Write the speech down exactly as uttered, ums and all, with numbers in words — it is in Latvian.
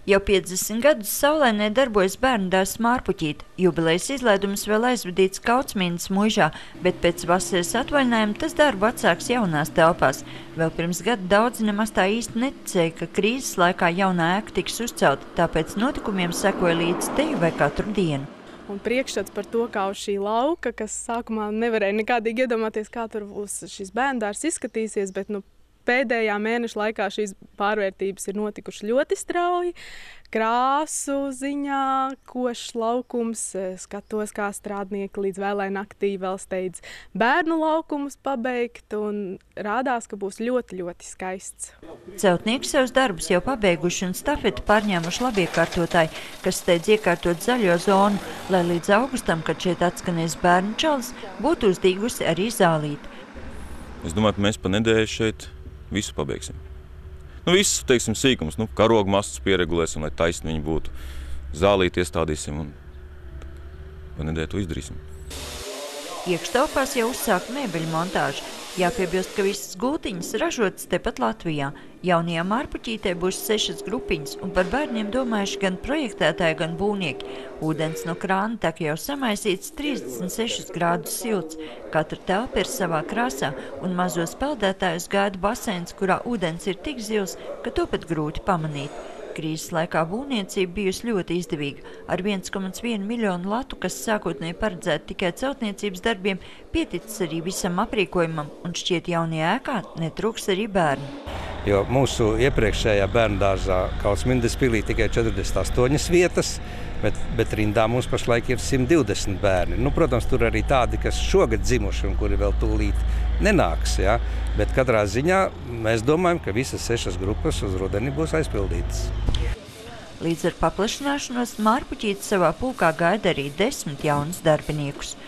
Jau piecdesmit gadus Saulainē darbojas bērnudārzs Mārpuķīte. Jubilejas izlaidums vēl aizvadīts Kautsmīnas muižā, bet pēc vasaras atvaļinājuma tas darbu atsāks jaunās telpās. Vēl pirms gada daudzi nemaz tā īsti neticēja, ka krīzes laikā jaunā ēka tiks uzcelta, tāpēc notikumiem sekoja līdz te vai katru dienu. Un priekšstats par to, kā uz šī lauka, kas sākumā nevarēja nekādīgi iedomāties, kā tur būs šis bērnudārzs izskatīsies, bet nu, pēdējā mēneša laikā šīs pārvērtības ir notikušas ļoti strauji. Krāsu ziņā, košs laukums, skatos, kā strādnieki līdz vēlai naktī vēl steidz bērnu laukumus pabeigt, un rādās, ka būs ļoti, ļoti skaists. Celtnieki savus darbus jau pabeiguši un stafeti pārņēmuši labiekārtotāji, kas steidz iekārtot zaļo zonu, lai līdz augustam, kad šeit atskanēs bērnu čalis, būtu uzdīgusi arī zālīti. Es domāju, ka mēs pa nedēļu šeit visu pabeigsim. Nu, visus, teiksim, sīkums, nu, karogu mastus pieregulēsim, lai taisni viņi būtu. Zālīti iestādīsim un pa nedēļu to izdarīsim. Iekštelpās jau uzsākt mēbeļu montāžu. Jāpiebilst, ka visas gultiņas ražotas tepat Latvijā. Jaunajā Mārpuķītē būs sešas grupiņas, un par bērniem domājuši gan projektētāji, gan būvnieki. Ūdens no krāna tek jau samaisīts trīsdesmit sešus grādus silts. Katra telpa ir savā krāsā, un mazos peldētājus gaida baseins, kurā ūdens ir tik zils, ka to pat grūti pamanīt. Krīzes laikā būvniecība bijusi ļoti izdevīga. Ar viens komats viens miljonu latu, kas sākotnēji paredzēta tikai celtniecības darbiem, pieticis arī visam aprīkojumam, un šķiet jaunajā ēkā netrūks arī bērni. Jo mūsu iepriekšējā bērnudārzā Kautsmīnas pilī tikai četrdesmit astoņas vietas, bet, bet rindā mums pašlaik ir simt divdesmit bērni. Nu, protams, tur arī tādi, kas šogad dzimuši un kuri vēl tūlīt nenāks. Ja? Bet katrā ziņā mēs domājam, ka visas sešas grupas uz rudeni būs aizpildītas. Līdz ar paplašināšanos Mārpuķīte savā pulkā gaida arī desmit jaunus darbiniekus.